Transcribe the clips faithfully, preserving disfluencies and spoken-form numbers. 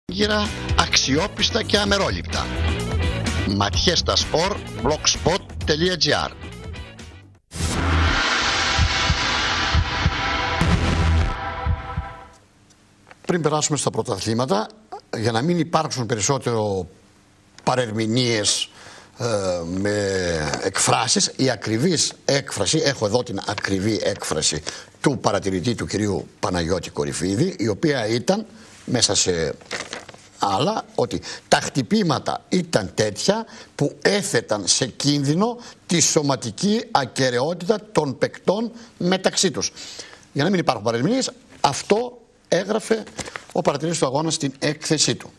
γύρα αξιόπιστα και αμερόληπτα. Ματιές στα σπορ, blogspot.gr. Πριν περάσουμε στα πρωταθλήματα, για να μην υπάρξουν περισσότερο παρερμηνίες ε, με εκφράσεις, η ακριβής έκφραση, έχω εδώ την ακριβή έκφραση του παρατηρητή του κυρίου Παναγιώτη Κορυφίδη, η οποία ήταν μέσα σε άλλα ότι τα χτυπήματα ήταν τέτοια που έθεταν σε κίνδυνο τη σωματική ακεραιότητα των παικτών μεταξύ τους. Για να μην υπάρχουν παρερμηνίες, αυτό έγραφε ο παρατηρητής του αγώνα στην έκθεσή του.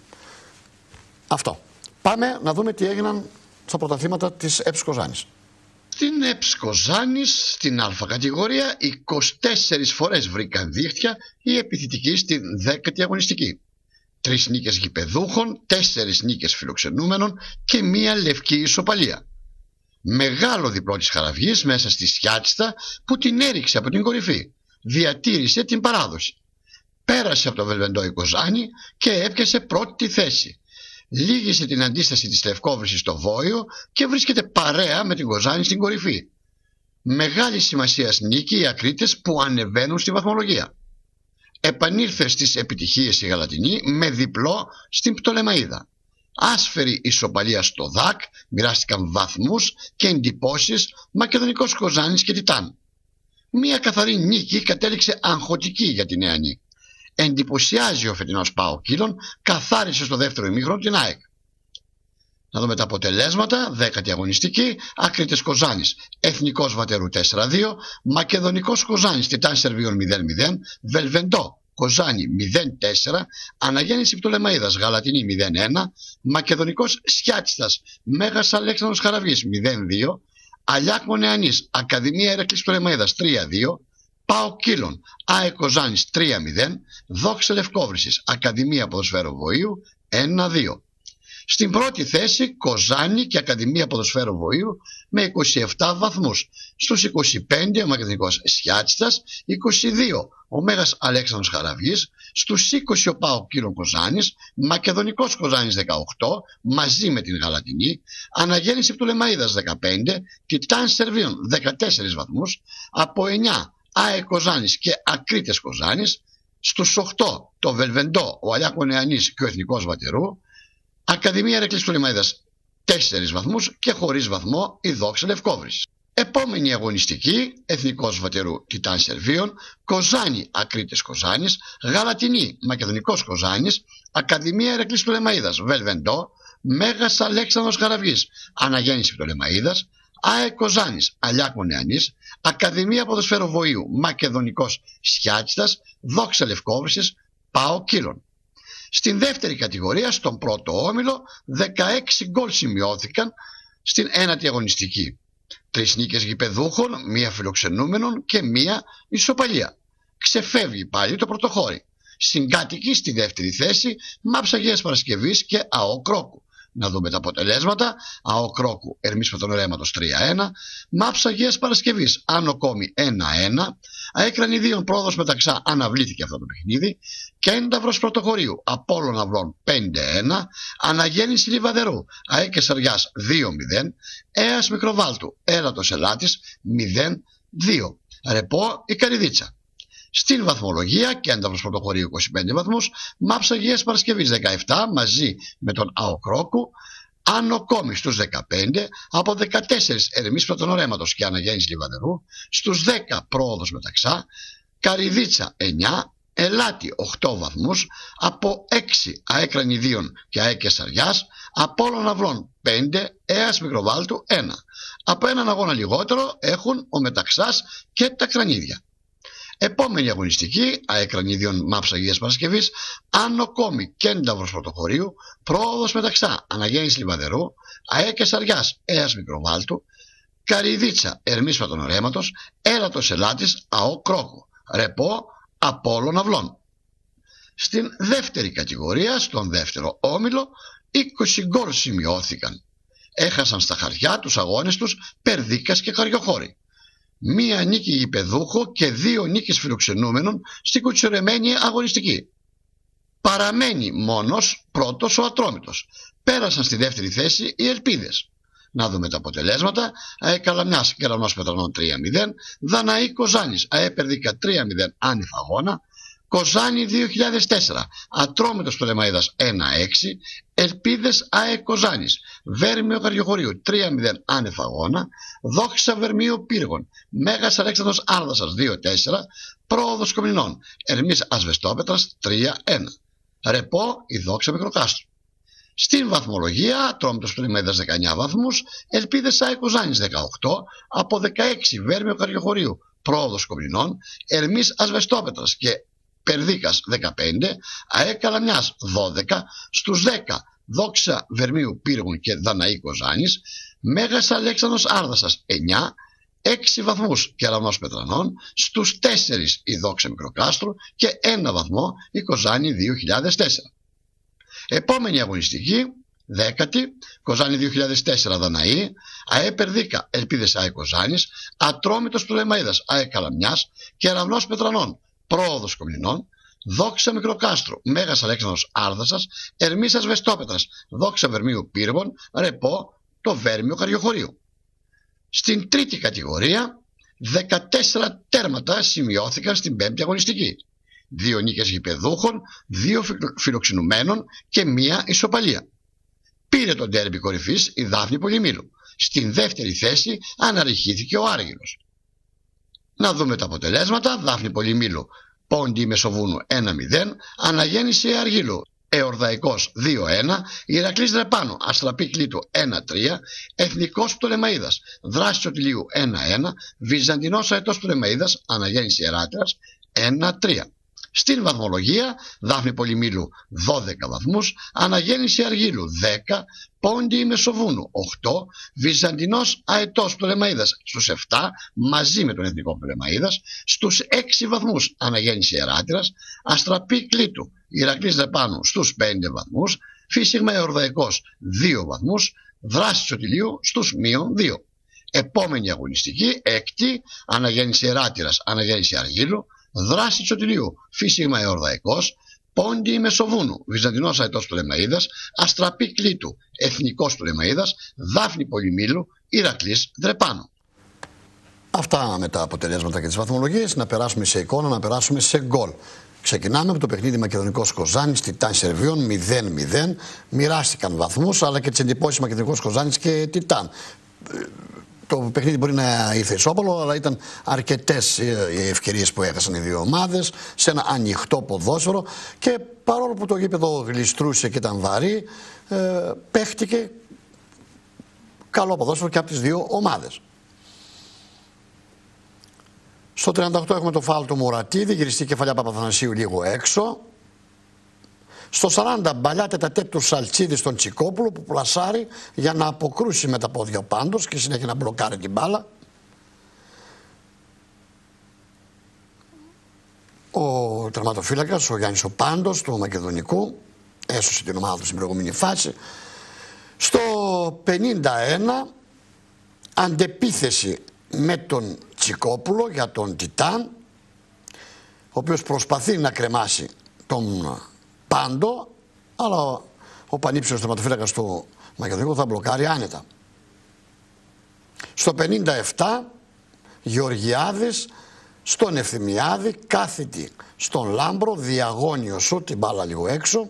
Αυτό. Πάμε να δούμε τι έγιναν στα πρωταθλήματα της ΕΠΣ Κοζάνης. Στην ΕΠΣ Κοζάνης, στην Α κατηγορία, είκοσι τέσσερις φορές βρήκαν δίχτυα οι επιθετικοί στην δέκατη αγωνιστική. Τρεις νίκες γηπεδούχων, τέσσερις νίκες φιλοξενούμενων και μία λευκή ισοπαλία. Μεγάλο διπλό της Χαραυγής μέσα στη Σιάτστα που την έριξε από την κορυφή. Διατήρησε την παράδοση. Πέρασε από το Βελβεντό η Κοζάνη και έπιασε πρώτη θέση. Λύγησε την αντίσταση της Λευκόβρησης στο Βόιο και βρίσκεται παρέα με την Κοζάνη στην κορυφή. Μεγάλη σημασίας νίκη οι Ακρίτες που ανεβαίνουν στη βαθμολογία. Επανήλθε στις επιτυχίες η Γαλατινή με διπλό στην Πτολεμαΐδα. Άσφαιρη ισοπαλία στο ΔΑΚ, μοιράστηκαν βαθμούς και εντυπώσεις Μακεδονικός Κοζάνης και Τιτάν. Μία καθαρή νίκη κατέληξε αγχωτική για την Νεανή. Εντυπωσιάζει ο φετινός ΠΑΟΚ Κύλων, καθάρισε στο δεύτερο ημίχρονο την ΑΕΚ. Να δούμε τα αποτελέσματα. Δέκατη αγωνιστική, Ακρίτες Κοζάνης, Εθνικός Βατερού τέσσερα δύο, Μακεδονικός Κοζάνης, Τιτάν Σερβίων μηδέν μηδέν, Βελβεντό Κοζάνη μηδέν τέσσερα, Αναγέννηση Πτολεμαΐδας Γαλατινή μηδέν ένα, Μακεδονικός Σιάτσιστας Μέγας Αλέξανδρος Χαραυγής μηδέν δύο, Αλιάκμο Νεανής Ακαδημία Ερεκλής Πτολεμαΐδας τρία δύο, ΠΑΟΚ Κύλων ΑΕΚ Κοζάνης τρία μηδέν, Δόξα Λευκόβρησης Ακαδημία Ποδοσφαίρου Βοήου ένα δύο. Στην πρώτη θέση Κοζάνη και Ακαδημία Ποδοσφαίρου Βοήου με είκοσι επτά βαθμούς. Στους είκοσι πέντε ο Μακεδονικός Σιάτσιστας, είκοσι δύο ο Μέγας Αλέξανδρος Χαραυγής, στους είκοσι ο ΠΑΟΚ Κύλων Κοζάνης, Μακεδονικός Κοζάνης δεκαοκτώ μαζί με την Γαλατινή, Αναγέννηση Πτολεμαΐδας δεκαπέντε, Τιτάν Σερβίων δεκατέσσερις βαθμούς, από εννιά ΑΕΚ Κοζάνης και Ακρίτες Κοζάνης, στους οκτώ το Βελβεντό, ο Αλιάκο Νεανής και ο Εθνικός Βατερού, Ακαδημία Ερεκλής Πτολεμαΐδας τέσσερις βαθμούς και χωρίς βαθμό η Δόξα Λευκόβρησης. Επόμενη αγωνιστική, Εθνικός Βατερού Τιτάν Σερβίων, Κοζάνη Ακρίτες Κοζάνης, Γαλατινή Μακεδονικός Κοζάνης, Ακαδημία Ερεκλής Πτολεμαΐδας Βελβεντό, Μέγας Αλέξανδρος Χαραυγής, Αναγέννηση Πτολεμαΐδας, ΑΕΚ Κοζάνης Αλιάκο Νεανής, Ακαδημία Ποδοσφαίρου Βοήου Μακεδονικός Σιάτσιστας, Δόξα Λευκόβρησης, ΠΑΟΚ Κύλων. Στην δεύτερη κατηγορία, στον πρώτο όμιλο, δεκαέξι γκολ σημειώθηκαν στην ένατη αγωνιστική. Τρεις νίκες γηπεδούχων, μία φιλοξενούμενων και μία ισοπαλία. Ξεφεύγει πάλι το πρωτοχώρι. Συγκάτοικοι στη δεύτερη θέση, ΜΑΠΣ Αγίας Παρασκευής και ΑΟ Κρόκου. Να δούμε τα αποτελέσματα. ΑΟ Κρόκου Ερμής Πρωτονορέματος τρία ένα, ΜΑΠΣ Αγίας Παρασκευής Άνω Κόμη ένα ένα, ΑΕΚ Κρανιδίων Πρόοδος Μεταξά αναβλήθηκε αυτό το παιχνίδι, Κένταυρος Πρωτοχωρίου Απόλλων Αυλών πέντε ένα, Αναγέννηση Λιβαδερού ΑΕΚ Κεσαριάς δύο μηδέν, ΕΑΣ Μικροβάλτου Έρατος Ελάτης μηδέν δύο. Ρεπό η Καριδίτσα. Στην βαθμολογία, Κένταυρος Πρωτοχωρίου είκοσι πέντε βαθμούς, ΜΑΠΣ Αγίας Παρασκευής δεκαεπτά μαζί με τον ΑΟ Κρόκου, Άνω Κόμη στους δεκαπέντε, από δεκατέσσερα Ερμής Πρωτονορέματος και Αναγέννηση Λιβαδερού, στους δέκα Πρόοδος Μεταξά, Καριδίτσα εννιά, Ελάτη οκτώ βαθμούς, από έξι ΑΕΚ Κρανιδίων και ΑΕΚ Κεσαριάς, Απόλλων Αυλών πέντε, ΕΑΣ Μικροβάλτου ένα. Από έναν αγώνα λιγότερο έχουν ο Μεταξάς και τα Κρανίδια. Επόμενη αγωνιστική, ΑΕΚ Κρανίδιων ΜΑΠΣ Αγίας Παρασκευής, Άνω Κόμη Κένταυρος Πρωτοχωρίου, Πρόοδος Μεταξά Αναγέννηση Λιβαδερού, ΑΕΚ Κεσαριάς ΕΑΣ Μικροβάλτου, Καριδίτσα Ερμής Πρωτονορέματος, Έρατος Ελάτης ΑΟ Κρόκου, Ρεπό Απόλλων Αυλών. Στην δεύτερη κατηγορία, στον δεύτερο όμιλο, είκοσι γκολ σημειώθηκαν. Έχασαν στα χαρτιά τους αγώνες τους Περδίκας και Καριοχώρη. Μία νίκη γηπεδούχο και δύο νίκες φιλοξενούμενων στην κουτσουρεμένη αγωνιστική. Παραμένει μόνος πρώτος ο Ατρόμητος. Πέρασαν στη δεύτερη θέση οι Ελπίδες. Να δούμε τα αποτελέσματα. ΑΕ Καλαμιάς Κεραυνός Πετρανών τρία μηδέν, Δαναή Κοζάνης ΑΕ Περδίκα τρία μηδέν άνευ αγώνα, Κοζάνη δύο χιλιάδες τέσσερα, Ατρόμητος Πτολεμαΐδας ένα έξι, Ελπίδες ΑΕ Κοζάνης, Βέρμιο Καριοχωρίου τρία μηδέν άνευ αγώνα, Δόξα Βερμίου Πύργων, Μέγας Αλέξανδρος Άρδασας δύο τέσσερα, Πρόοδος Κομνηνών, Ερμής Ασβεστόπετρας τρία ένα. Ρεπό η Δόξα Μικροκάστρου. Στην βαθμολογία, Ατρόμητος Πτολεμαΐδας δεκαεννιά βαθμούς, Ελπίδες ΑΕ Κοζάνης δεκαοκτώ, από δεκαέξι Βέρμιο Καριοχωρίου, Πρόοδος Κομνηνών, Ερμής Ασβεστόπετρας και Περδίκας δεκαπέντε, ΑΕ Καλαμιάς δώδεκα, στους δέκα Δόξα Βερμίου Πύργων και Δαναή Κοζάνης, Μέγας Αλέξανδρος Άρδασας εννιά, έξι βαθμούς Κεραυνός Πετρανών, στους τέσσερα η Δόξα Μικροκάστρου και ένα βαθμό η Κοζάνη δύο χιλιάδες τέσσερα. Επόμενη αγωνιστική, δέκατη, Κοζάνη δύο χιλιάδες τέσσερα Δαναή, ΑΕ Περδίκα Ελπίδες ΑΕ Κοζάνης, Ατρόμητος Πτολεμαΐδας ΑΕ Καλαμιάς, Κεραυνός Πετρανών, Πρόοδος Κομνηνών, Δόξα Μικροκάστρου, Μέγας Αλέξανδρος Άρδασας, Ερμής Ασβεστόπετρας, Δόξα Βερμίου Πύργων, Ρεπό το Βέρμιο Καριοχωρίου. Στην τρίτη κατηγορία, δεκατέσσερα τέρματα σημειώθηκαν στην πέμπτη αγωνιστική. Δύο νίκες γηπεδούχων, δύο φιλοξενουμένων και μία ισοπαλία. Πήρε τον ντέρμπι κορυφής η Δάφνη Πολυμήλου. Στην δεύτερη θέση αναρριχήθηκε ο Άργυλος. Να δούμε τα αποτελέσματα. Δάφνη Πολυμήλου, Πόντι Μεσοβούνου ένα μηδέν, Αναγέννηση Αργύλου, Εορδαϊκός δύο ένα, Ηρακλής Δρεπάνου, Αστραπή Κλήτου ένα τρία, Εθνικός Πτολεμαΐδας, Δράσης Οτιλίου ένα ένα, Βυζαντινός Αετός Πτολεμαΐδας, Αναγέννηση Εράτηρας ένα τρία. Στην βαθμολογία, Δάφνη Πολυμήλου δώδεκα βαθμούς, Αναγέννηση Αργύλου δέκα, Πόντι Μεσοβούνου οκτώ, Βυζαντινός Αετός Πτολεμαΐδας στους επτά, μαζί με τον Εθνικό Πτολεμαΐδας, στους έξι βαθμούς Αναγέννηση Εράτηρας, Αστραπή Κλήτου, Ηρακλής Δεπάνου στους πέντε βαθμούς, Φύσιγμα Εορδαϊκός δύο βαθμούς, Δράσης Οτιλίου στους μείον δύο. Επόμενη αγωνιστική, έκτη, Αναγέννηση Εράτηρας, Αναγέννηση Αργύλου, Δράση Τσοτιλίου, Φύσιγμα Εορδαϊκός, Πόντι Μεσοβούνου, Βυζαντινός Αετός Πτολεμαΐδας, Αστραπή Κλήτου, Εθνικός Πτολεμαΐδας, Δάφνη Πολυμήλου, Ηρακλής Δρεπάνου. Αυτά με τα αποτελέσματα και τις βαθμολογίες. Να περάσουμε σε εικόνα, να περάσουμε σε γκολ. Ξεκινάμε από το παιχνίδι Μακεδονικός Κοζάνης, Τιτάν Σερβίων μηδέν μηδέν. Μοιράστηκαν βαθμούς, αλλά και τις εντυπώσεις Μακεδονικός Κοζάνης και Τιτάν. Το παιχνίδι μπορεί να ήρθε ισόπαλο, αλλά ήταν αρκετές οι ευκαιρίες που έχασαν οι δύο ομάδες σε ένα ανοιχτό ποδόσφαιρο και παρόλο που το γήπεδο γλιστρούσε και ήταν βαρύ, ε, παίχτηκε καλό ποδόσφαιρο και από τις δύο ομάδες. Στο τριάντα οκτώ έχουμε το φάουλ του Μουρατίδη, γυριστή κεφαλιά Παπαθανασίου λίγο έξω. Στο σαράντα μπαλιά τετατέτ του Σαλτσίδη στον Τσικόπουλο που πλασάρει για να αποκρούσει με τα πόδια ο Πάντος και συνέχεια να μπλοκάρει την μπάλα. Ο τερματοφύλακας, ο Γιάννης ο Πάντος του Μακεδονικού, έσωσε την ομάδα του στην προηγούμενη φάση. Στο πενήντα ένα αντεπίθεση με τον Τσικόπουλο για τον Τιτάν, ο οποίος προσπαθεί να κρεμάσει τον Πάντο, αλλά ο, ο πανύψιος τερματοφύλακας του Μακεδονικού θα μπλοκάρει άνετα. Στο πενήντα επτά Γεωργιάδης στον Ευθυμιάδη, κάθετη στον Λάμπρο, διαγώνιο σου, την μπάλα λίγο έξω.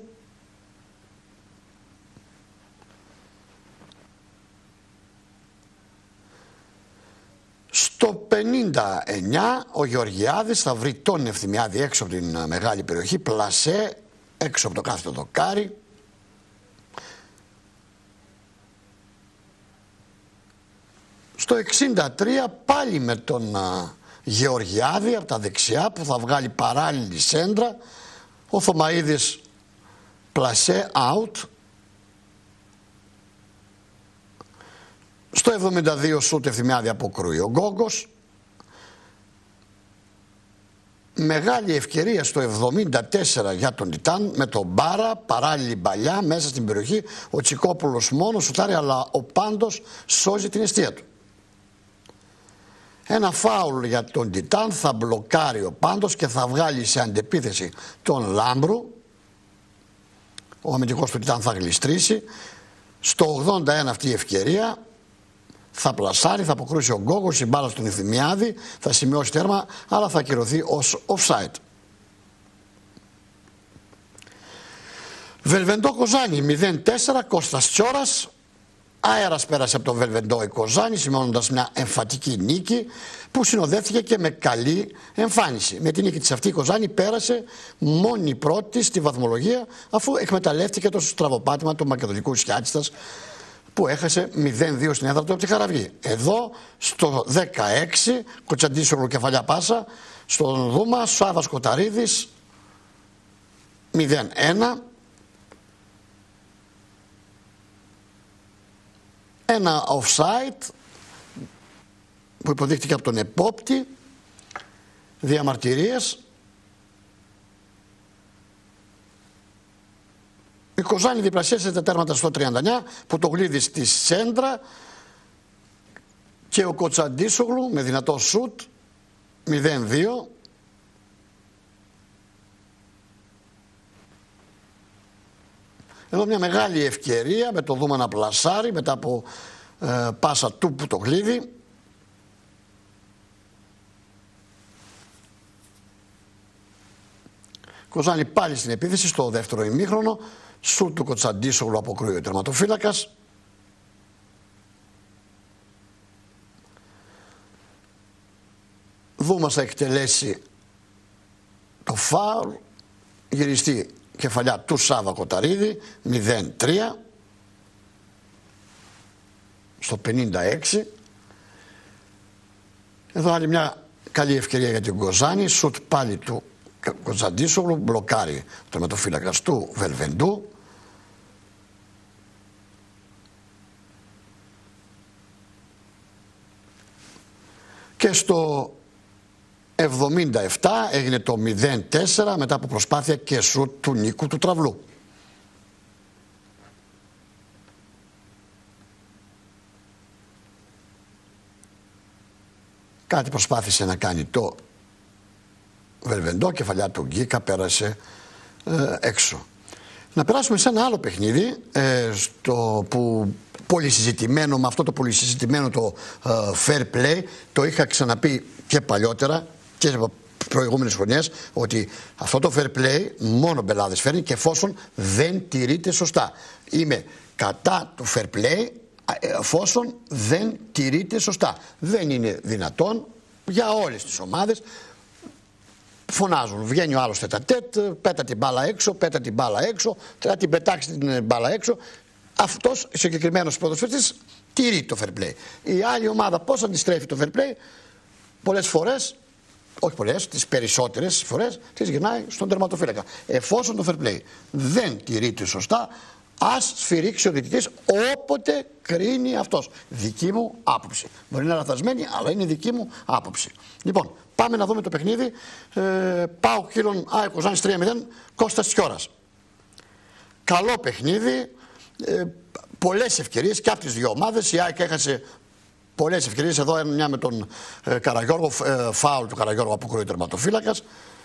Στο πενήντα εννιά ο Γεωργιάδης θα βρει τον Ευθυμιάδη έξω από την μεγάλη περιοχή, πλασέ, έξω από το κάθετο δοκάρι. Στο εξήντα τρία πάλι με τον α, Γεωργιάδη από τα δεξιά που θα βγάλει παράλληλη σέντρα. Ο Θωμαΐδης πλασέ out. Στο εβδομήντα δύο σούτ Ευθυμιάδη αποκρούει ο Γκόγκος. Μεγάλη ευκαιρία στο εβδομήντα τέσσερα για τον Τιτάν με τον Μπάρα, παράλληλη μπαλιά μέσα στην περιοχή. Ο Τσικόπουλος μόνος σουτάρει, αλλά ο Πάντος σώζει την εστία του. Ένα φάουλ για τον Τιτάν, θα μπλοκάρει ο Πάντος και θα βγάλει σε αντεπίθεση τον Λάμπρου. ο αμυντικός του Τιτάν θα γλιστρήσει. Στο ογδόντα ένα αυτή η ευκαιρία θα πλασάρει, θα αποκρούσει ο Γκόγκος, η μπάλα στον Ευθυμιάδη, θα σημειώσει τέρμα, αλλά θα ακυρωθεί ως offside. Βελβεντό Κοζάνη μηδέν τέσσερα, Κώστας Τσιόρας. Αέρας πέρασε από τον Βελβεντό η Κοζάνη, σημειώνοντας μια εμφατική νίκη που συνοδεύτηκε και με καλή εμφάνιση. Με την νίκη της αυτή η Κοζάνη πέρασε μόνη πρώτη στη βαθμολογία, αφού εκμεταλλεύτηκε το στραβοπάτημα του μακεδονικού Σιάτσιτας που έχασε μηδέν δύο στην έδρα του από τη Χαραυγή. Εδώ στο δεκαέξι, Κοτσαντίσογλου κεφαλιά πάσα, στον Δούμα, Σάβας Κοταρίδης μηδέν ένα. Ένα offside που υποδείχτηκε από τον επόπτη, διαμαρτυρίες. Η Κοζάνη διπλασίασε τα τέρματα στο τριάντα εννιά, που το γλύδι στη σέντρα και ο Κοτσαντίσογλου με δυνατό σουτ μηδέν δύο. Εδώ μια μεγάλη ευκαιρία με το Δούμα να πλασάρει μετά από ε, πάσα του που το γλύδι. Κοζάνη πάλι στην επίθεση στο δεύτερο ημίχρονο. Σουτ του Κοτσαντίσογλου αποκρούει ο τερματοφύλακας. Δούμας θα εκτελέσει το φάουλ, γυριστεί κεφαλιά του Σάβα Κοταρίδη, μηδέν τρία στο πενήντα έξι. Εδώ άλλη μια καλή ευκαιρία για την Κοζάνη, σουτ πάλι του Κοτσαντίσογλου, μπλοκάρει το τερματοφύλακας του Βελβεντού. Και στο εβδομήντα επτά έγινε το μηδέν τέσσερα μετά από προσπάθεια και σουτ του Νίκου του Τραυλού. Κάτι προσπάθησε να κάνει το Βελβεντό, κεφαλιά του Γκίκα πέρασε ε, έξω. Να περάσουμε σε ένα άλλο παιχνίδι ε, στο που πολύ συζητημένο, με αυτό το πολύ συζητημένο το ε, fair play, το είχα ξαναπεί και παλιότερα και σε προηγούμενες χρονιές, ότι αυτό το fair play μόνο μπελάδες φέρνει και εφόσον δεν τηρείται σωστά. Είμαι κατά το fair play εφόσον δεν τηρείται σωστά. Δεν είναι δυνατόν για όλες τις ομάδες. Φωνάζουν, βγαίνει ο άλλος τετατέτ, πέτα την μπάλα έξω, πέτα την μπάλα έξω, θα την πετάξει την μπάλα έξω. Αυτός συγκεκριμένος ποδοσφαιριστής τηρεί το fair play. Η άλλη ομάδα πώς αντιστρέφει το fair play? Πολλές φορές, όχι πολλές, τις περισσότερες φορές τις γυρνάει στον τερματοφύλακα. Εφόσον το fair play δεν τηρείται σωστά, ας σφυρίξει ο διαιτητής όποτε κρίνει αυτός. Δική μου άποψη. Μπορεί να είναι λαθασμένη, αλλά είναι δική μου άποψη. Λοιπόν, πάμε να δούμε το παιχνίδι. Ε, Πάω Κύλων ΑΕΚ Κοζάνης τρία μηδέν, Κώστας Τσιόρας. Καλό παιχνίδι, ε, πολλές ευκαιρίες και από τις δύο ομάδες. Η ΑΕΚ έχασε πολλές ευκαιρίες. Εδώ μια με τον ε, Καραγιώργο, ε, φάουλ του Καραγιώργου αποκρούει τερματοφύλακας.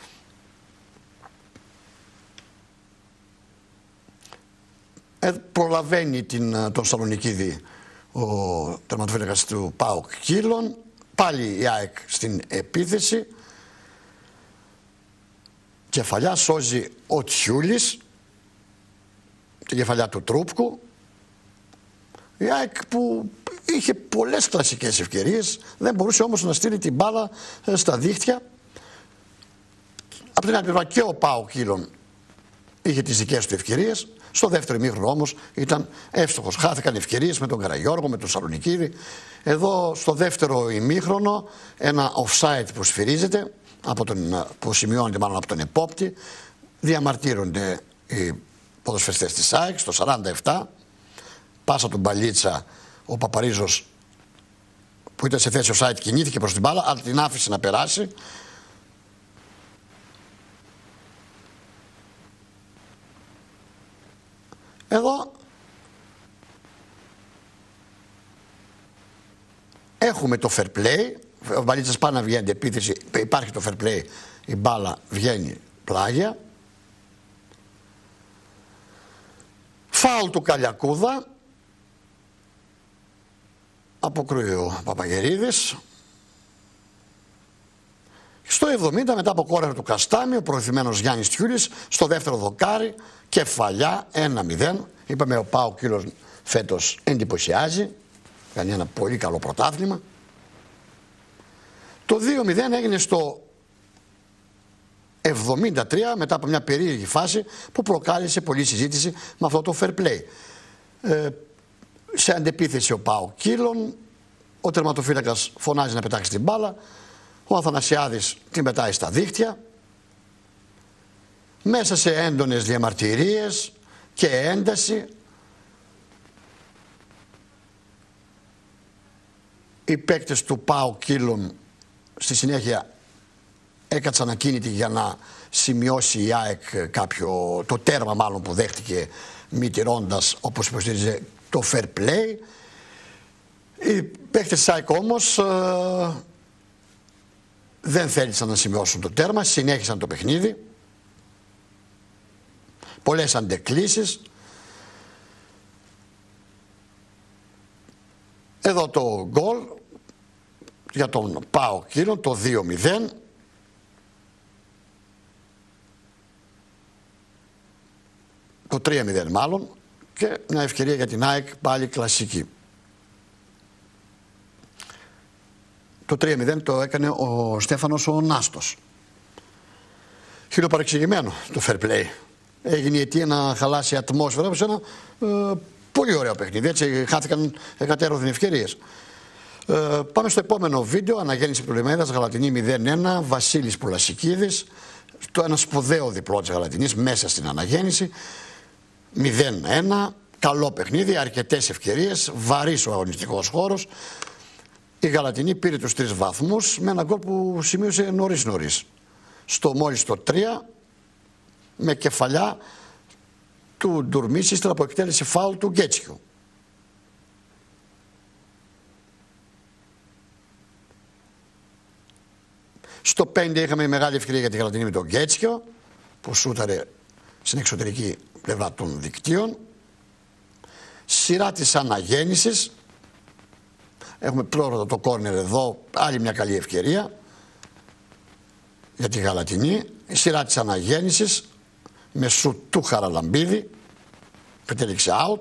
Ε, προλαβαίνει την, τον Σαλονικίδη ο τερματοφύλακας του ΠΑΟΚ Κύλων. Πάλι η ΑΕΚ στην επίθεση. Κεφαλιά σώζει ο Τσιούλης, την κεφαλιά του Τρούπκου. Η ΑΕΚ που είχε πολλές κλασικές ευκαιρίες, δεν μπορούσε όμως να στείλει την μπάλα στα δίχτυα. Από την άλλη πλευρά και ο ΠΑΟΚ Κύλων είχε τις δικές του ευκαιρίες. Στο δεύτερο ημίχρονο όμως ήταν εύστοχος. Χάθηκαν ευκαιρίες με τον Καραγιώργο, με τον Σαλονικίδη. Εδώ στο δεύτερο ημίχρονο ένα offside που σφυρίζεται, από τον, που σημειώνεται μάλλον από τον επόπτη. Διαμαρτύρονται οι ποδοσφαιριστές της ΑΕΚ στο σαράντα επτά. Πάσα του Μπαλίτσα, ο Παπαρίζος που ήταν σε θέση offside κινήθηκε προς την μπάλα, αλλά την άφησε να περάσει. Εδώ έχουμε το fair play. Ο Μπαλίτσας πάει να βγαίνει επίθεση, υπάρχει το fair play, η μπάλα βγαίνει πλάγια. Φάουλ του Καλιακούδα. Αποκρούει ο Παπαγερίδης. Στο εβδομήντα, μετά από κόρνερ του Καστάμι, ο προωθημένος Γιάννης Τιούρης στο δεύτερο δοκάρι, κεφαλιά ένα μηδέν. Είπαμε ο ΠΑΟΚ Κύλος φέτος εντυπωσιάζει, κάνει ένα πολύ καλό πρωτάθλημα. Το δύο μηδέν έγινε στο εβδομήντα τρία, μετά από μια περίεργη φάση που προκάλεσε πολλή συζήτηση με αυτό το fair play. Ε, σε αντεπίθεση ο ΠΑΟΚ Κύλων, ο τερματοφύλακας φωνάζει να πετάξει την μπάλα, ο Αθανασιάδης την πετάει στα δίχτυα, μέσα σε έντονες διαμαρτυρίες και ένταση οι παίκτες του ΠΑΟΚ Κύλων στη συνέχεια έκατσαν ακίνητοι για να σημειώσει η ΑΕΚ κάποιο, το τέρμα μάλλον που δέχτηκε μητηρώντας, όπως υποστήριζε, το fair play. Οι παίκτες της ΑΕΚ όμως ε, δεν θέλησαν να σημειώσουν το τέρμα, συνέχισαν το παιχνίδι. Πολλές αντεκλήσεις. Εδώ το γκολ για τον ΠΑΟΚ Κύλων, το δύο μηδέν. Το τρία μηδέν μάλλον, και μια ευκαιρία για την ΑΕΚ πάλι κλασική. Το τρία μηδέν το έκανε ο Στέφανος ο Νάστος. Χιλοπαρεξηγημένο το fair play. Έγινε η αιτία να χαλάσει η ατμόσφαιρα σε ένα ε, πολύ ωραίο παιχνίδι. Έτσι χάθηκαν εκατέρωθεν ευκαιρίες. Ε, πάμε στο επόμενο βίντεο. Αναγέννηση Πτολεμαίδας, Γαλατινή μηδέν ένα, Βασίλης Πουλασικίδης. Το ένα σπουδαίο διπλό της Γαλατινής μέσα στην αναγέννηση. μηδέν ένα, καλό παιχνίδι, αρκετές ευκαιρίες, βαρύς ο αγωνιστικός χώρος. Η Γαλατινή πήρε τους τρεις βαθμούς με ένα γκολ που σημείωσε νωρίς νωρίς. Στο μόλις το τρία, με κεφαλιά του Ντουρμίση, ύστερα από εκτέλεση φάουλ του Γκέτσιου. Στο πέντε είχαμε μεγάλη ευκαιρία για τη Γαλατινή με τον Γκέτσιο, που σούταρε στην εξωτερική πλευρά των δικτύων. Σειρά της αναγέννησης. Έχουμε πρώτα το κόρνερ εδώ, άλλη μια καλή ευκαιρία για τη Γαλατινή. Η σειρά της αναγέννησης με σουτ του Χαραλαμπίδη, που τέλειξε out.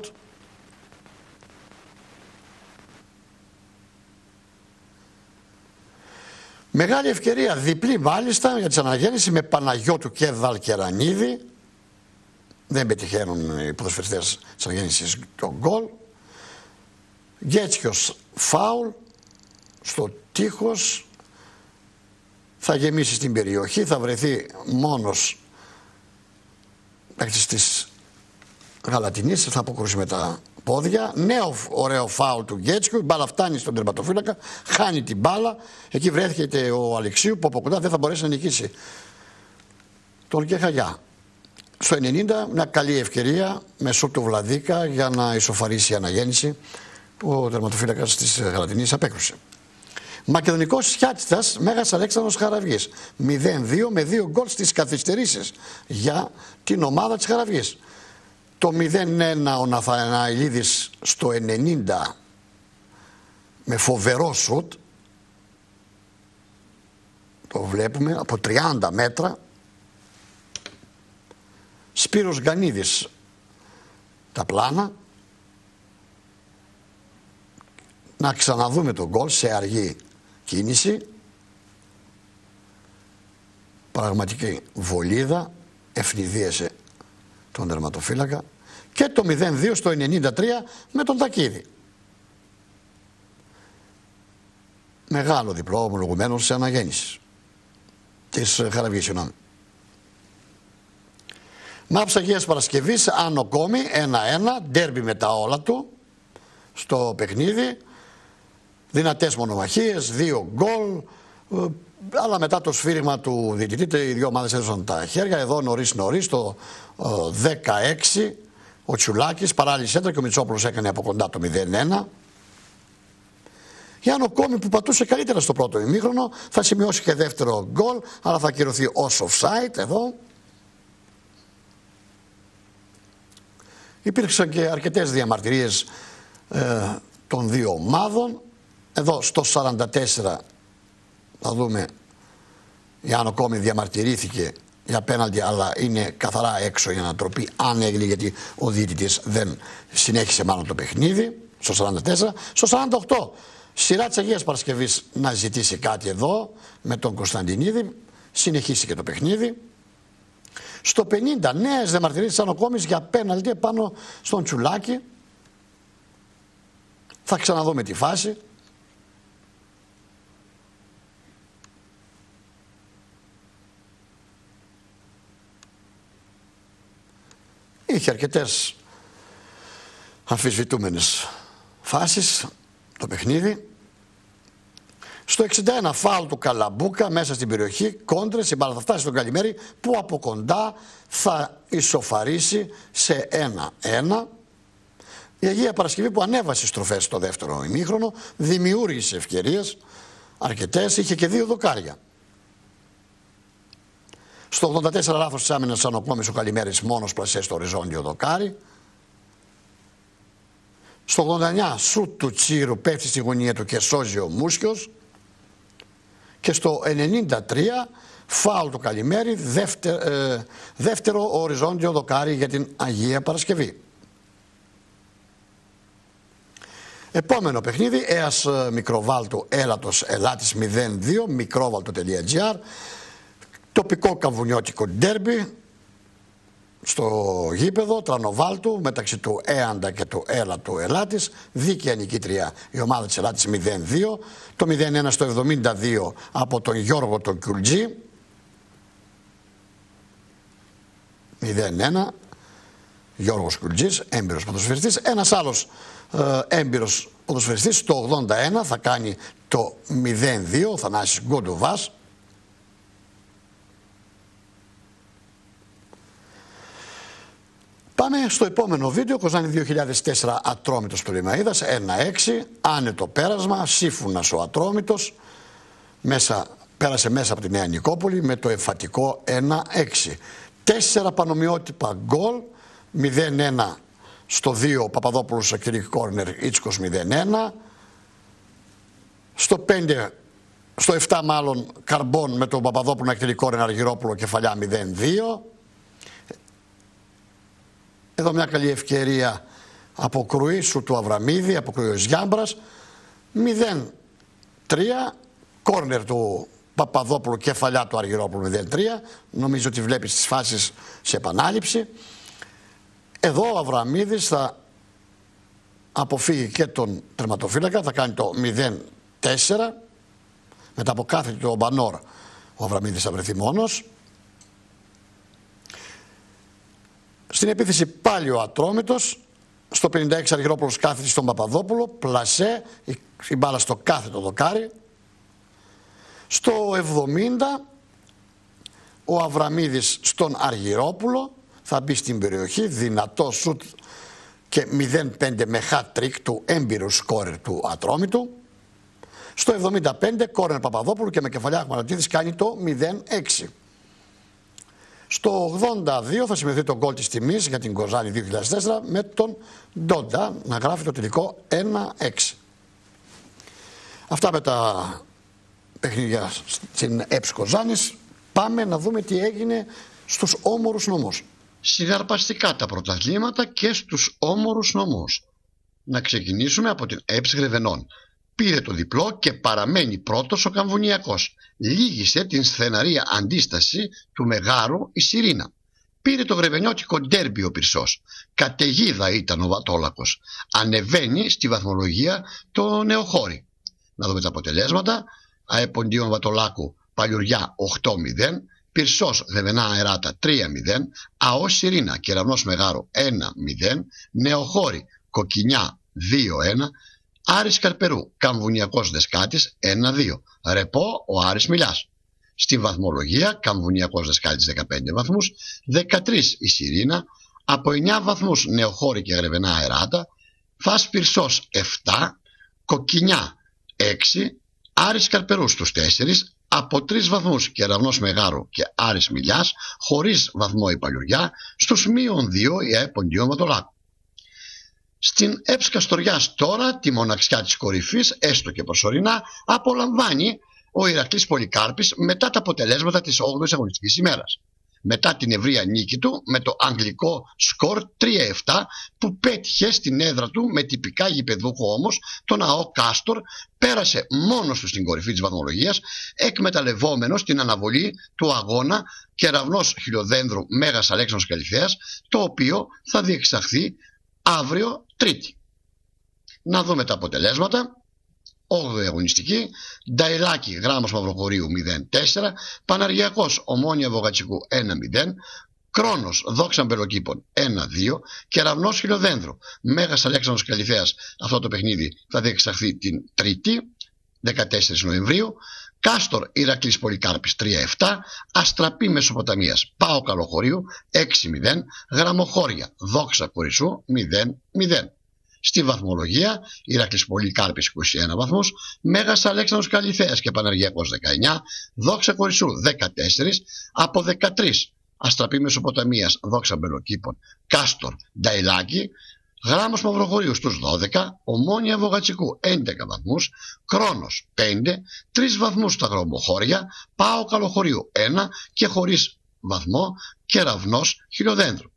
Μεγάλη ευκαιρία, διπλή μάλιστα, για τις αναγέννηση με Παναγιώτου και Δαλκερανίδη. Δεν πετυχαίνουν οι ποδοσφαιριστές της αναγέννησης το γκολ. Γκέτσιος φάουλ στο τείχος, θα γεμίσει στην περιοχή, θα βρεθεί μόνος παίκτης της Γαλατινής, θα αποκρούσει με τα πόδια. Νέο ωραίο φάουλ του Γκέτσιου, η μπάλα φτάνει στον τερματοφύλακα, χάνει την μπάλα, εκεί βρέθηκε ο Αλεξίου που από κοντά δεν θα μπορέσει να νικήσει τον Κεχαγιά. Στο ενενήντα μια καλή ευκαιρία με σουτ του Βλαδίκα για να ισοφαρίσει η αναγέννηση, που ο τερματοφύλακας της Γαλατινής απέκρουσε. Μακεδονικός Σιάτιστας, Μέγας Αλέξανδρος Χαραυγής. μηδέν δύο με δύο γκολ στις καθυστερήσεις για την ομάδα της Χαραυγής. Το μηδέν ένα ο Ναθαναηλίδης στο ενενήντα με φοβερό σουτ. Το βλέπουμε από τριάντα μέτρα. Σπύρος Γκανίδης τα πλάνα. Να ξαναδούμε τον γκολ σε αργή κίνηση. Πραγματική βολίδα, ευνηδίασε τον τερματοφύλακα. Και το μηδέν δύο στο ενενήντα τρία με τον Τακίδη. Μεγάλο διπλό ομολογουμένος σε αναγέννηση της Χαραυγής, συγγνώμη. Μάψ Αγίας Παρασκευής, Άνω Κόμη, ένα ένα, ντέρμπι με τα όλα του στο παιχνίδι. Δυνατές μονομαχίες, δύο γκολ, αλλά μετά το σφύριγμα του διαιτητή οι δύο ομάδες έδωσαν τα χέρια. Εδώ νωρίς νωρίς το δεκαέξι ο Τσουλάκης παράλληλη σέντρα και ο Μητσόπουλος έκανε από κοντά το μηδέν ένα. Γιάννο Κόμη που πατούσε καλύτερα στο πρώτο ημίχρονο θα σημειώσει και δεύτερο γκολ, αλλά θα ακυρωθεί ως offside εδώ. Υπήρξαν και αρκετές διαμαρτυρίες ε, των δύο ομάδων. Εδώ στο σαράντα τέσσερα θα δούμε η Άνω Κόμη διαμαρτυρήθηκε για πέναλτι, αλλά είναι καθαρά έξω η ανατροπή, αν έγινε, γιατί ο διαιτητής δεν συνέχισε μάλλον το παιχνίδι. Στο σαράντα τέσσερα. Στο σαράντα οκτώ, σειρά της Αγίας Παρασκευής να ζητήσει κάτι εδώ με τον Κωνσταντινίδη, συνεχίστηκε το παιχνίδι. Στο πενήντα, νέες διαμαρτυρίες της Άνω Κόμης για πέναλτι επάνω στον Τσουλάκη. Θα ξαναδούμε τη φάση. Είχε αρκετές αμφισβητούμενες φάσεις το παιχνίδι. Στο εξήντα ένα, φάουλ του Καλαμπούκα μέσα στην περιοχή, κόντρες, η μπάλα θα φτάσει στον Καλημέρη που από κοντά θα ισοφαρίσει σε ένα ένα. Η Αγία Παρασκευή που ανέβασε στροφές στο δεύτερο ημίχρονο, δημιούργησε ευκαιρίες αρκετές, είχε και δύο δοκάρια. Στο ογδόντα τέσσερα, λάθος της άμυνας της Άνω Κόμης, ο Καλημέρης μόνος πλασέ στο οριζόντιο δοκάρι. Στο ογδόντα εννιά, σουτ του Τσίρου, πέφτει στη γωνία του και σώζει ο Μούσιος. Και στο ενενήντα τρία, φάουλ του Καλημέρη, δεύτερο, ε, δεύτερο οριζόντιο δοκάρι για την Αγία Παρασκευή. Επόμενο παιχνίδι, Αίας Μικροβάλτου Έλατος Ελάτης μηδέν δύο, μικρόβαλτο.gr. Τοπικό καβουνιώτικο ντέρμπι στο γήπεδο Τρανοβάλτου μεταξύ του Έαντα και του Έλατου Ελάτης. Δίκαια νικήτρια η ομάδα της Ελάτης μηδέν δύο. Το μηδέν ένα στο εβδομήντα δύο από τον Γιώργο τον Κιουλτζή. μηδέν ένα. Γιώργος Κιουλτζής, έμπειρος ποδοσφαιριστής. Ένας άλλος ε, έμπειρος ποδοσφαιριστής το ογδόντα ένα θα κάνει το μηδέν δύο, ο Θανάσης Γκοντοβάς. Πάμε στο επόμενο βίντεο. Κοζάνη δύο χιλιάδες τέσσερα, Ατρόμητος του Λιμαΐδας, ένα έξι, άνετο πέρασμα, Σύφουνας ο Ατρόμητος, μέσα, πέρασε μέσα από τη Νέα Νικόπολη με το εμφατικό ένα έξι. Τέσσερα πανομοιότυπα γκολ, μηδέν ένα στο δύο, Παπαδόπουλος στο Κυρίκ Κόρνερ, Ίτσκος μηδέν ένα, στο πέντε, στο επτά μάλλον, Καρμπών με τον Παπαδόπουλο να Κυρίκ Κόρνερ, Αργυρόπουλο κεφαλιά μηδέν δύο. Εδώ μια καλή ευκαιρία από Κρουίσου του Αβραμίδη, από Κρουίος Γιάμπρας, μηδέν τρία, κόρνερ του Παπαδόπουλου, κεφαλιά του Αργυρόπουλου μηδέν τρία. Νομίζω ότι βλέπεις τις φάσεις σε επανάληψη. Εδώ ο Αβραμίδης θα αποφύγει και τον τερματοφύλακα, θα κάνει το μηδέν τέσσερα. Μετά από κάθετη του Μπανόρ, ο Αβραμίδης θα βρεθεί μόνος. Στην επίθεση πάλι ο Ατρόμητος, στο πενήντα έξι Αργυρόπουλος κάθετη στον Παπαδόπουλο, πλασέ, η, η μπάλα στο κάθετο δοκάρι. Στο εβδομήντα ο Αβραμίδης στον Αργυρόπουλο, θα μπει στην περιοχή, δυνατό σουτ και μηδέν πέντε με hat-trick του έμπειρου σκόρερ του Ατρόμητου. Στο εβδομήντα πέντε κόρνερ Παπαδόπουλου και με κεφαλιά Αχμαλωτίδης κάνει το μηδέν έξι. Στο ογδόντα δύο θα σημειωθεί το γκολ της τιμής για την Κοζάνη δύο χιλιάδες τέσσερα με τον Ντόντα να γράφει το τελικό ένα έξι. Αυτά με τα παιχνίδια στην ΕΠΣ Κοζάνης. Πάμε να δούμε τι έγινε στους όμορους νομούς. Συναρπαστικά τα πρωταθλήματα και στους όμορους νομούς. Να ξεκινήσουμε από την ΕΠΣ Γρεβενών. Πήρε το διπλό και παραμένει πρώτος ο Καμβουνιακός. Λύγησε την στεναρή αντίσταση του Μεγάρου η Σιρήνα. Πήρε το γρεβενιώτικο ντέρμπι ο Πυρσός. Καταιγίδα ήταν ο Βατόλακος. Ανεβαίνει στη βαθμολογία το Νεοχώρι. Να δούμε τα αποτελέσματα. Αεποντίον Βατολάκου Παλιουριά οκτώ μηδέν. Πυρσός Γρεβενά Αεράτα τρία μηδέν. ΑΟ Σιρήνα Κεραυνός Μεγάρου ένα μηδέν. Νεοχώρι Κοκκινιά δύο ένα. Άρης Καρπερού, Καμβουνιακός Δεσκάτης ένα δύο. Ρεπό ο Άρης Μιλιάς. Στη βαθμολογία Καμβουνιακός Δεσκάτης δεκαπέντε βαθμούς, δεκατρείς η Σιρήνα, από εννιά βαθμούς Νεοχώρη και Γρεβενά Αεράτα, Φας Πυρσός επτά, Κοκκινιά έξι, Άρης Καρπερού στους τέσσερις, από τρεις βαθμούς Κεραυνός Μεγάρου και Άρης Μιλιάς, χωρίς βαθμό η Παλιουριά, στους μείον δύο η ΑΕΠ Ποντίον Βατολάκου. Στην ΕΠΣ Καστοριάς τώρα τη μοναξιά της κορυφής, έστω και προσωρινά, απολαμβάνει ο Ηρακλής Πολυκάρπης μετά τα αποτελέσματα της όγδοης αγωνιστικής ημέρας. Μετά την ευρεία νίκη του με το αγγλικό σκορ τρία επτά που πέτυχε στην έδρα του με τυπικά γηπεδούχο όμως τον ΑΟ Κάστορ, πέρασε μόνος του στην κορυφή της βαθμολογίας, εκμεταλλευόμενος την αναβολή του αγώνα Κεραυνός Χιλιοδένδρου Μέγας Αλέξανδρος Καλυθέας, το οποίο θα διεξαχθεί αύριο Τρίτη. Να δούμε τα αποτελέσματα. όγδοη αγωνιστική, Νταϊλάκη Γράμμος Μαυροχωρίου μηδέν τέσσερα, Παναργιακός Ομόνια Βογατσικού ένα μηδέν, Κρόνος Δόξα Μπελοκήπων ένα δύο, Κεραυνός Χιλιοδένδρου Μέγας Αλέξανδρος Καλυθέας. Αυτό το παιχνίδι θα διεξαχθεί την Τρίτη δεκατέσσερις Νοεμβρίου. Κάστορ Ηρακλής Πολυκάρπης τρία επτά, Αστραπή Μεσοποταμίας Πάο Καλοχωρίου έξι μηδέν, Γραμμοχώρια Δόξα Κορισσού μηδέν μηδέν. Στη βαθμολογία, Ηρακλής Πολυκάρπης είκοσι ένα βαθμούς, Μέγας Αλέξανδρος Καλυθέας και Παναργιακός δεκαεννιά, Δόξα Κορισσού δεκατέσσερα, από δεκατρείς Αστραπή Μεσοποταμίας Δόξα Μπελοκήπων, Κάστορ Νταϊλάκη, Γράμμος Μαυροχωρίου στους δώδεκα, Ομόνια Βογατσικού έντεκα βαθμούς, Κρόνος πέντε, τρεις βαθμούς στα Γραμμοχώρια, Πάο Καλοχωρίου ένα και χωρίς βαθμό Κεραυνός Χιλιοδένδρου.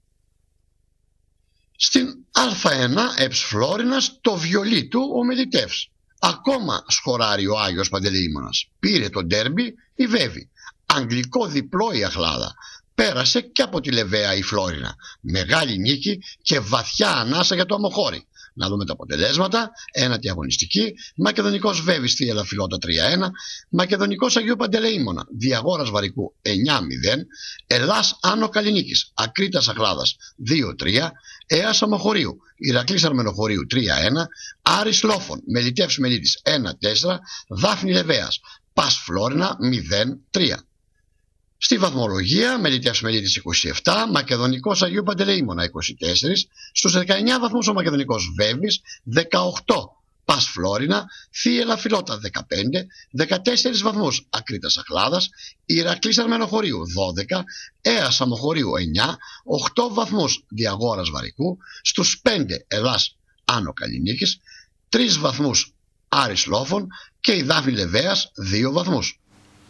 Στην Α1 ΕΠΣ Φλόρινας το βιολί του ο Μελιτεύς. Ακόμα σχοράρει ο Άγιος Παντελεήμονας. Πήρε το ντέρμπι η Βέβη. Αγγλικό διπλό η Αχλάδα. Πέρασε και από τη Λεβαία η Φλόρινα. Μεγάλη νίκη και βαθιά ανάσα για το Αμοχώρι. Να δούμε τα αποτελέσματα. Ένατη αγωνιστική. Μακεδονικός Βέβης στη Ελαφιλότα τρία ένα. Μακεδονικός Αγίου Παντελεήμονα Διαγόρας Βαρικού εννιά μηδέν. Ελλάς Άνω Καλλινίκης Ακρίτας Αχλάδας δύο τρία. Αίας Αμοχωρίου Ηρακλής Αρμενοχωρίου τρία ένα. Άρης Λόφων Μελιτεύς Μελίτης ένα τέσσερα. Δάφνη Λεβαίας Πας Φλόρινα μηδέν τρία. Στη βαθμολογία, Μελιτεύς Μελίτης είκοσι επτά, Μακεδονικός Αγίου Παντελεήμονα είκοσι τέσσερα, στους δεκαεννιά βαθμούς ο Μακεδονικός Βέβης, δεκαοκτώ Πας Φλόρινα, Θήελα Φιλότα δεκαπέντε, δεκατέσσερις βαθμούς Ακρίτας Αχλάδας, Ηρακλής Αρμενοχωρίου δώδεκα, Αίας Αμοχωρίου εννιά, οκτώ βαθμούς Διαγόρας Βαρικού, στους πέντε Ελλάς Άνω Καλλινίκης, τρεις βαθμούς Άρης Λόφων και η Δάφνη Λεβαίας δύο βαθμούς.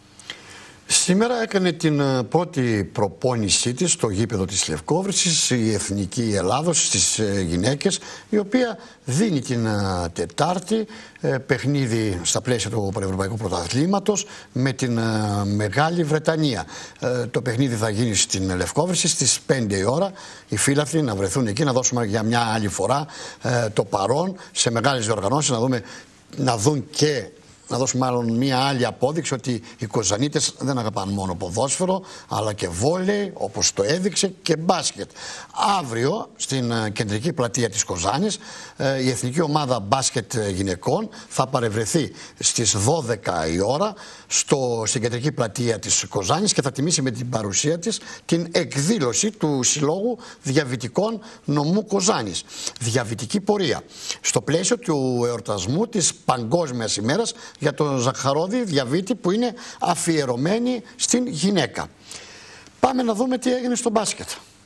Σήμερα έκανε την πρώτη προπόνησή της στο γήπεδο της Λευκόβρησης η Εθνική Ελλάδος στις γυναίκες, η οποία δίνει την Τετάρτη παιχνίδι στα πλαίσια του Πανευρωπαϊκού Πρωταθλήματος με την Μεγάλη Βρετανία. Το παιχνίδι θα γίνει στην Λευκόβρηση στις πέντε η ώρα. Οι φίλαθλοι να βρεθούν εκεί, να δώσουμε για μια άλλη φορά το παρόν σε μεγάλες διοργανώσεις, να δούμε, να δουν και να δώσουμε μάλλον μία άλλη απόδειξη ότι οι Κοζανίτες δεν αγαπάνε μόνο ποδόσφαιρο, αλλά και βόλεϊ, όπως το έδειξε, και μπάσκετ. Αύριο, στην κεντρική πλατεία της Κοζάνης, η εθνική ομάδα μπάσκετ γυναικών θα παρευρεθεί στις δώδεκα η ώρα στο, στην κεντρική πλατεία της Κοζάνης και θα τιμήσει με την παρουσία της την εκδήλωση του Συλλόγου Διαβητικών Νομού Κοζάνης. Διαβητική πορεία. Στο πλαίσιο του εορτασμού της Παγκόσμιας ημέρας για τον ζαχαρόδι διαβήτη, που είναι αφιερωμένη στην γυναίκα. Πάμε να δούμε τι έγινε στο μπάσκετ.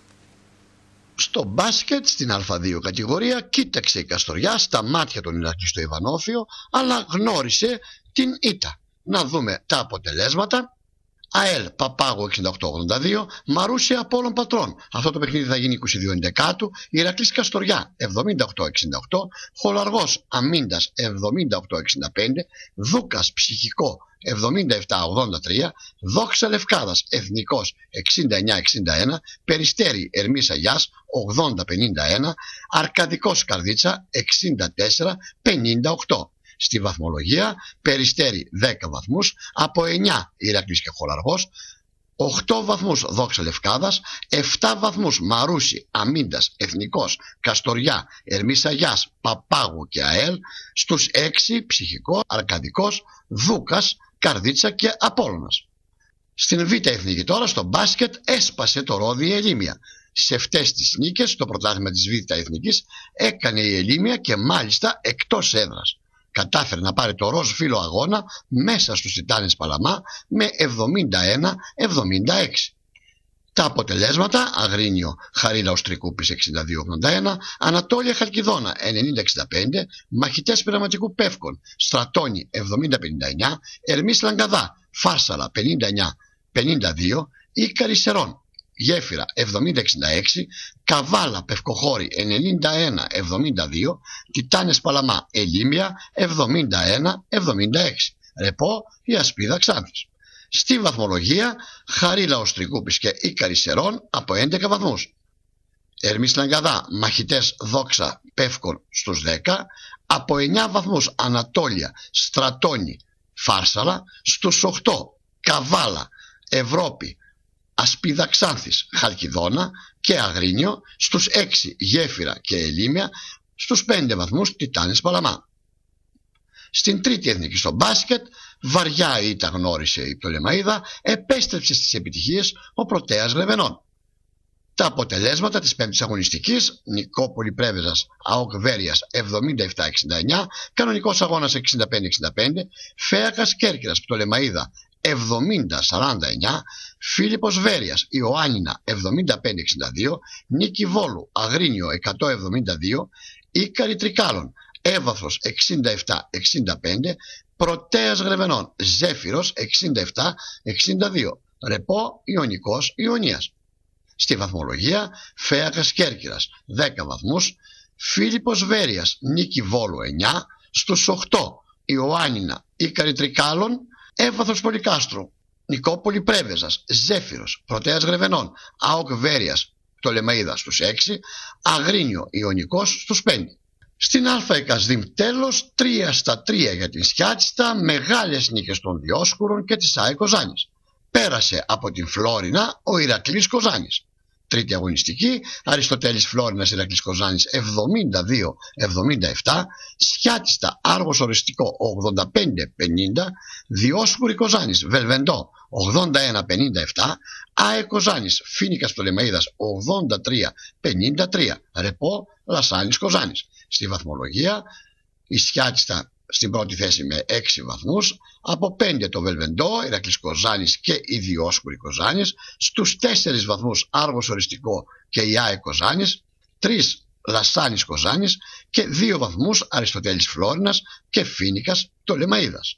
Στο μπάσκετ, στην Α δύο κατηγορία, κοίταξε η Καστοριά στα μάτια των Ηρακλή στο Ιβανόφιο, αλλά γνώρισε την ήττα. Να δούμε τα αποτελέσματα. ΑΕΛ Παπάγου εξήντα οκτώ ογδόντα δύο, Μαρούσια Απόλλων Πατρών. Αυτό το παιχνίδι θα γίνει είκοσι δύο ενδεκάτου. Ηρακλής Καστοριά εβδομήντα οκτώ εξήντα οκτώ, Χολαργός Αμίντας εβδομήντα οκτώ εξήντα πέντε, Δούκας Ψυχικό εβδομήντα επτά ογδόντα τρία, Δόξα Λευκάδας Εθνικός εξήντα εννιά εξήντα ένα, Περιστέρι Ερμής Αγιάς ογδόντα πενήντα ένα, Αρκαδικός Καρδίτσα εξήντα τέσσερα πενήντα οκτώ. Στη βαθμολογία, Περιστέρι δέκα βαθμούς, από εννιά Ηρακλής και Χολαργός, οκτώ βαθμούς Δόξα Λευκάδας, επτά βαθμούς Μαρούσι, Αμίντας, Εθνικός, Καστοριά, Ερμής Αγιάς, Παπάγου και ΑΕΛ, στους έξι Ψυχικό, Αρκαδικός, Δούκας, Καρδίτσα και Απόλλωνας. Στην Β' Εθνική τώρα, στο μπάσκετ, έσπασε το ρόδι η Ελίμια. Σε αυτές τις νίκες, στο πρωτάθλημα της Β' Εθνικής, έκανε η Ελίμια και μάλιστα εκτός έδρας. Κατάφερε να πάρει το ροζ φύλλο αγώνα μέσα στους Τιτάνες Παλαμά με εβδομήντα ένα εβδομήντα έξι. Τα αποτελέσματα: Αγρίνιο Χαρίλαος Τρικούπης εξήντα δύο ογδόντα ένα, Ανατόλια Χαλκιδόνα ενενήντα εξήντα πέντε, Μαχητές Πειραματικού Πεύκων Στρατώνη εβδομήντα πενήντα εννιά, Ερμής Λαγκαδά Φάρσαλα πενήντα εννιά πενήντα δύο, Ίκαρη Σερών Γέφυρα εβδομήντα εξήντα έξι, Καβάλα Πευκοχώρη ενενήντα ένα εβδομήντα δύο, Τιτάνες Παλαμά Ελίμια εβδομήντα ένα εβδομήντα έξι. Ρεπό η Ασπίδα Ξάνθης. Στη βαθμολογία, Χαρίλαος Τρικούπης και Ίκαρη Σερών από έντεκα βαθμούς. Ερμής Λαγκαδά Μαχητές Δόξα Πεύκων στους δέκα, από εννιά βαθμούς Ανατόλια Στρατώνη Φάρσαλα, στους οκτώ Καβάλα Ευρώπη Ασπίδα Ξάνθης Χαλκιδόνα και Αγρίνιο, στους έξι Γέφυρα και Ελίμια, στους πέντε βαθμούς Τιτάνες Παλαμά. Στην τρίτη εθνική στο μπάσκετ, βαριά ήττα γνώρισε η Πτολεμαΐδα, επέστρεψε στις επιτυχίες ο Πρωτέας Γρεβενών. Τα αποτελέσματα της πέμπτης αγωνιστικής: Νικόπολη Πρέβεζας ΑΟΚ Βέρειας εβδομήντα επτά εξήντα εννιά, κανονικός αγώνας εξήντα πέντε εξήντα πέντε, Φέακας Κέρκυρας Πτολεμαΐδα εβδομήντα σαράντα εννιά, Φίλιππος Βέρειας Ιωάννινα εβδομήντα πέντε εξήντα δύο, Νίκη Βόλου Αγρίνιο εκατόν εβδομήντα δύο, Ίκαρη Τρικάλων Έβαθρος εξήντα επτά εξήντα πέντε, Πρωτέας Γρεβενών Ζέφυρος εξήντα επτά εξήντα δύο. Ρεπό Ιωνικός Ιωνίας. Στη βαθμολογία, Φέακας Κέρκυρας δέκα βαθμούς, Φίλιππος Βέρειας Νίκη Βόλου εννιά, στους οκτώ Ιωάννινα Ίκαρη Τρικάλων, Έβαθρος Πολυκάστρου Νικόπολη Πρέβεζας Ζέφυρος Πρωτέας Γρεβενών ΑΟΚ Βέρειας Πτολεμαΐδα στους έξι, Αγρίνιο Ιωνικός στους πέντε. Στην ΑΕΚΑΣΔΙΜ τέλος, τρία στα τρία για την Σιάτσιστα, μεγάλες νίκες των Διόσκουρων και της ΑΕΚ Κοζάνης. Πέρασε από την Φλόρινα ο Ηρακλής Κοζάνης. Τρίτη αγωνιστική, Αριστοτέλης Φλόρινας Ηρακλής Κοζάνης εβδομήντα δύο εβδομήντα επτά, Σιάτσιστα Άργος Οριστικό ογδόντα πέντε πενήντα, Διόσκουρη Κοζάνης Βελβεντό ογδόντα ένα πενήντα επτά, ΑΕΚ Κοζάνης Φοίνικας Πτολεμαΐδας ογδόντα τρία πενήντα τρία, Ρεπό Λασάνης Κοζάνης. Στη βαθμολογία, η Σιάτσιστα στην πρώτη θέση με έξι βαθμούς, από πέντε το Βελβεντό, Ηρακλής Κοζάνης και η Διόσκουρη Κοζάνης, στους τέσσερις βαθμούς Άργος Οριστικό και η ΑΕΚ Κοζάνης, τρεις Λασάνης Κοζάνης και δύο βαθμούς Αριστοτέλης Φλόρινας και Φοίνικας Πτολεμαΐδας.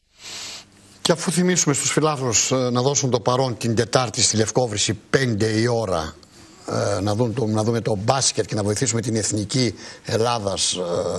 Και αφού θυμίσουμε στους φιλάθλους να δώσουν το παρόν την Τετάρτη στη Λευκόβρηση πέντε η ώρα, να, δουν το, να δούμε το μπάσκετ και να βοηθήσουμε την Εθνική Ελλάδας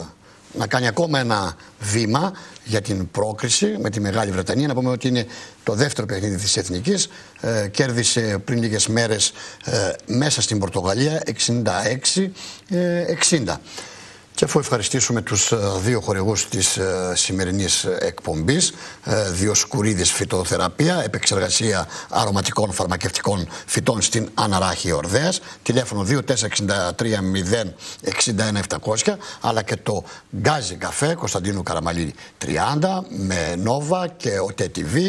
να κάνει ακόμα ένα βήμα για την πρόκριση με τη Μεγάλη Βρετανία. Να πούμε ότι είναι το δεύτερο παιχνίδι της Εθνικής. Ε, κέρδισε πριν λίγες μέρες ε, μέσα στην Πορτογαλία εξήντα έξι εξήντα. Και αφού ευχαριστήσουμε τους δύο χορηγούς της ε, σημερινής εκπομπής, ε, Διοσκουρίδης Φυτοθεραπεία, επεξεργασία αρωματικών φαρμακευτικών φυτών στην Αναράχη Ορδέας, τηλέφωνο δύο τέσσερα έξι τρία μηδέν έξι ένα επτακόσια, αλλά και το Γκάζι Καφέ Κωνσταντίνου Καραμαλή τριάντα με Νόβα και ο τι βι,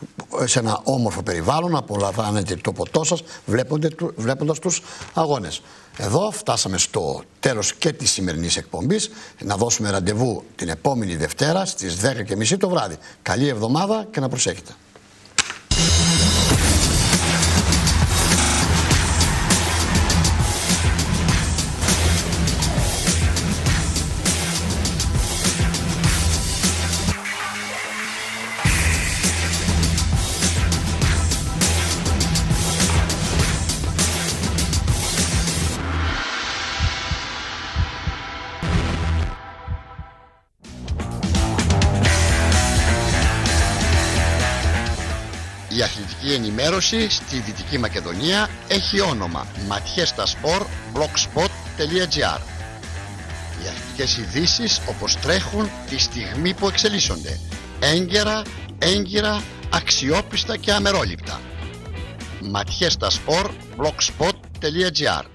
σε ένα όμορφο περιβάλλον. Απολαμβάνετε το ποτό σας βλέποντας τους αγώνες. Εδώ φτάσαμε στο τέλος και της σημερινής εκπομπής. Να δώσουμε ραντεβού την επόμενη Δευτέρα στις δέκα και μισή το βράδυ. Καλή εβδομάδα και να προσέχετε. Η αθλητική ενημέρωση στη Δυτική Μακεδονία έχει όνομα ματιέστασπορ blogspot τελεία gr. Οι αθλητικές ειδήσεις όπως τρέχουν τη στιγμή που εξελίσσονται, έγκαιρα, έγκυρα, αξιόπιστα και αμερόληπτα. ματιέστασπορ blogspot τελεία gr.